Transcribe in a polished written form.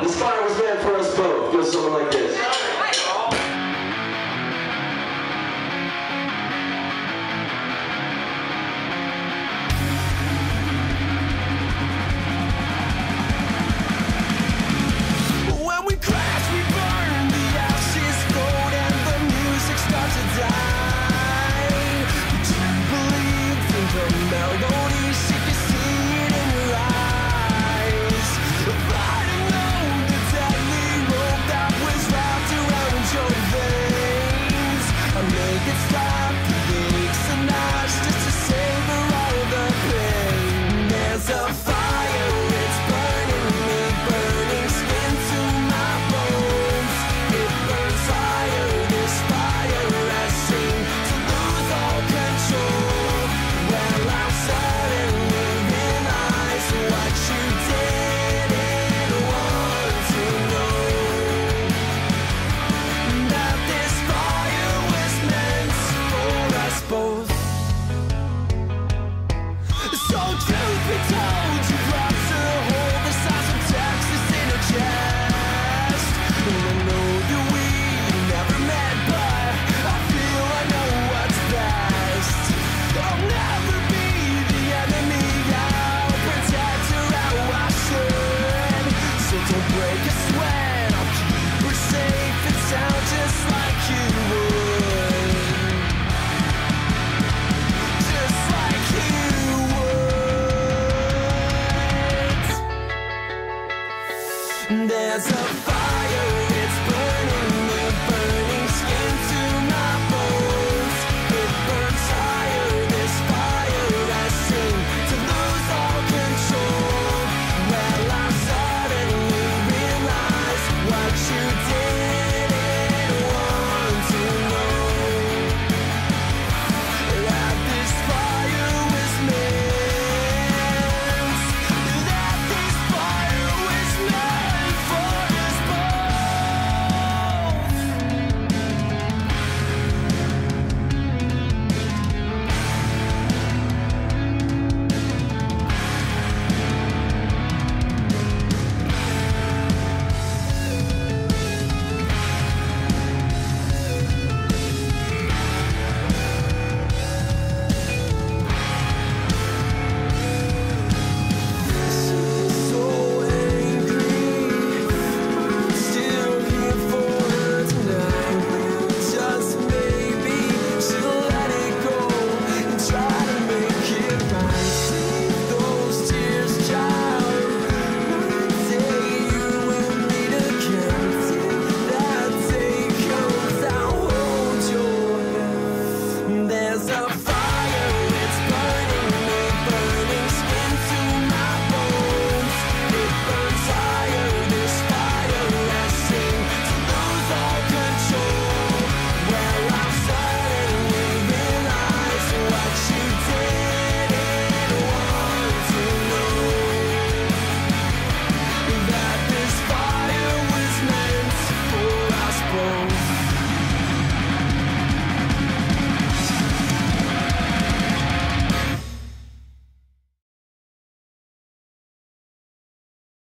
This fire was meant for us both. Goes something like this. When we crash, we burn, the ashes float, and the music starts to die. Do you believe in the melodies? You can see it in your eyes. Fighting on the deadly rope that was wrapped around your veins. I make it stop the aches and knives just to savor all the pain. There's a fire, it's burning me, burning skin to my bones. It burns higher, this fire has seemed to lose all control. Well, I'm suddenly realize what you didn't want to know, that this fire was meant for us both. So truth be told, you brought to hold the size of Texas in your chest. And I know that we never met, but I feel I know what's best. I'll never be the enemy, I'll protect her how I should. So don't break a sweat, I'll keep her safe and sound just like you would. Just like you would. There's a fire